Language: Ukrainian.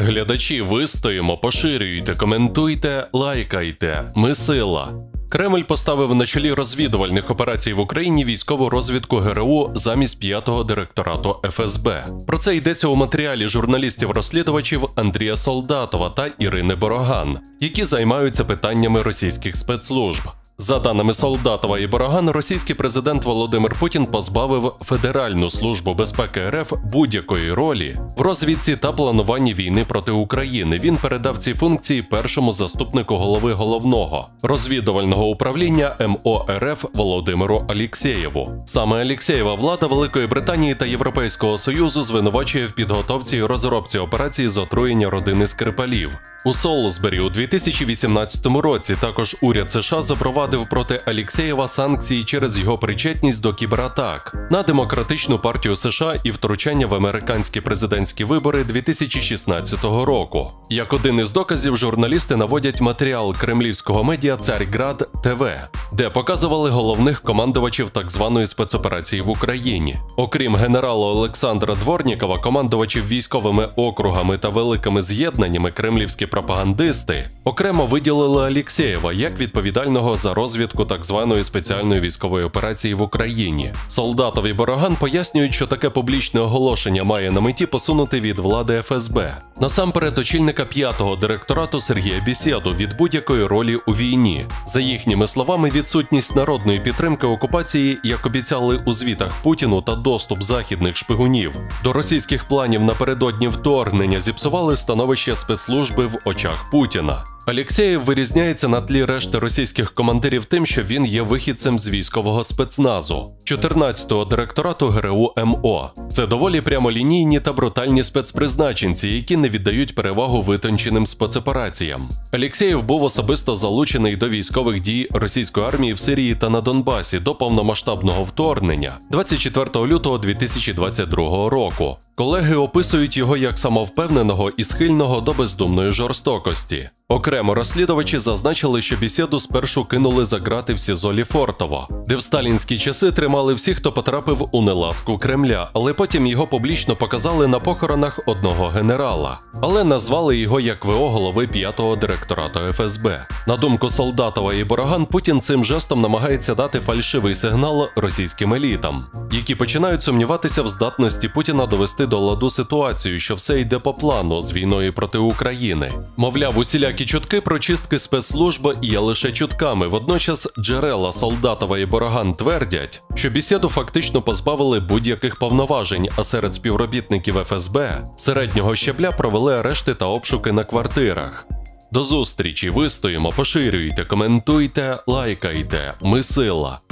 Глядачі, вистоїмо, поширюйте, коментуйте, лайкайте. Ми сила. Кремль поставив на чолі розвідувальних операцій в Україні військову розвідку ГРУ замість 5-го директорату ФСБ. Про це йдеться у матеріалі журналістів-розслідувачів Андрія Солдатова та Ірини Бороган, які займаються питаннями російських спецслужб. За даними Солдатова і Бороган, російський президент Володимир Путін позбавив Федеральну службу безпеки РФ будь-якої ролі в розвідці та плануванні війни проти України. Він передав ці функції першому заступнику голови головного розвідувального управління МО РФ Володимиру Алєксєєву. Саме Алєксєєва влада Великої Британії та Європейського Союзу звинувачує в підготовці і розробці операції з отруєння родини Скрипалів. У Солсбері у 2018 році також уряд США запровадив проти Алєксєєва санкції через його причетність до кібератак на Демократичну партію США і втручання в американські президентські вибори 2016 року. Як один із доказів, журналісти наводять матеріал кремлівського медіа «Царьград ТВ», де показували головних командувачів так званої спецоперації в Україні. Окрім генерала Олександра Дворнікова, командувачів військовими округами та великими з'єднаннями кремлівські пропагандисти окремо виділили Алєксєєва як відповідального за розвідку так званої спеціальної військової операції в Україні. Солдатов і Бороган пояснюють, що таке публічне оголошення має на меті посунути від влади ФСБ, насамперед очільника 5-го директорату Сергія Бєсєду, від будь-якої ролі у війні. За їхніми словами, відсутність народної підтримки окупації, як обіцяли у звітах Путіну, та доступ західних шпигунів до російських планів напередодні вторгнення зіпсували становище спецслужби в очах Путіна. Алєксєєв вирізняється на тлі решти російських командирів тим, що він є вихідцем з військового спецназу 14-го директорату ГРУ МО. Це доволі прямолінійні та брутальні спецпризначенці, які не віддають перевагу витонченим спецопераціям. Алєксєєв був особисто залучений до військових дій російської армії в Сирії та на Донбасі до повномасштабного вторгнення 24 лютого 2022 року. Колеги описують його як самовпевненого і схильного до бездумної жорстокості. Окремо розслідувачі зазначили, що Бєсєду спершу кинули за ґрати в СІЗО Лефортово, де в сталінські часи тримали всіх, хто потрапив у неласку Кремля, але потім його публічно показали на похоронах одного генерала, але назвали його як ВО голови 5-го директорату ФСБ. На думку Солдатова і Бороган, Путін цим жестом намагається дати фальшивий сигнал російським елітам, які починають сумніватися в здатності Путіна довести до ладу ситуацію, що все йде по плану з війною проти України. Мовляв, усілякі чутки про чистки спецслужб є лише чутками. Водночас джерела Солдатова і Бороган твердять, що Бєсєду фактично позбавили будь-яких повноважень, а серед співробітників ФСБ середнього щабля провели арешти та обшуки на квартирах. До зустрічі, вистоїмо, поширюйте, коментуйте, лайкайте. Ми сила.